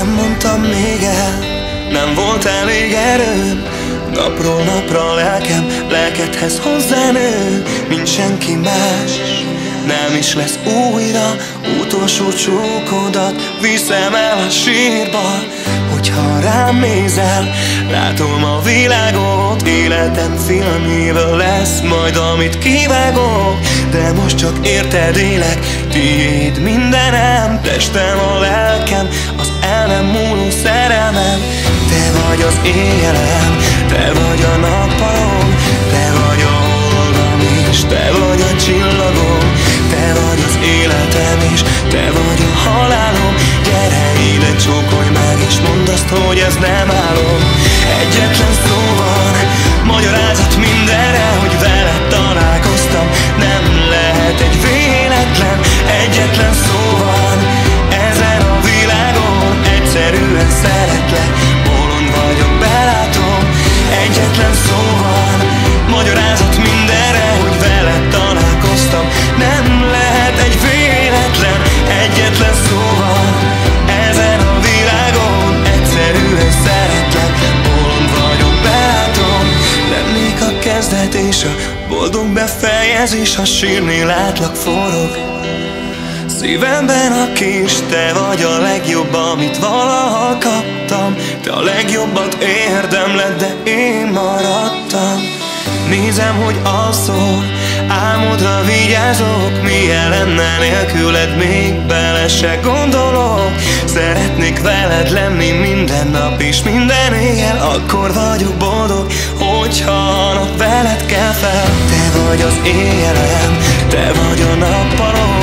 nem mondtam még el, nem volt elég erőm. Napról napra lelkem lelkedhez hozzánő, mint senki más. Nem is lesz újra utolsó csókodat, viszem el a sírba. Hogyha rám nézel, látom a világot, életem filmjéből lesz majd, amit kivágok. De most csak érted élek, tiéd mindenem, testem, a lelkem, az el nem múló szerelmem. Te vagy az éjjelem, te vagy a nappalom, te vagy a holdam is, te vagy a csillagom. Te vagy az életem is, te vagy a halálom. Gyere ide, csókolj meg és mondd azt, hogy ez nem álom. Egyetlen szó van, magyarázat mindenre, hogy veled találkoztam. Nem lehet egy véletlen, egyetlen szó van ezen a világon. Egyszerűen szeretlek, bolond vagyok, belátom. Egyetlen szó van, magyarázat mindenre, hogy veled találkoztam. Nem lehet egy véletlen, egyetlen szó van ezen a világon. Egyszerűen szeretlek, bolond vagyok, belátom. Lennék a kezdet és a boldog befejezés, ha sírni látlak forog szívemben a kis. Te vagy a legjobb, amit valaha kaptam. Te a legjobbat érdemled, de én maradtam. Nézem, hogy alszol, álmodra vigyázok. Milyen lenne nélküled, még bele se gondolok. Szeretnék veled lenni minden nap és minden éjjel. Akkor vagyok boldog, hogyha a nap veled kell fel. Te vagy az éjjelem, te vagy a nappalom,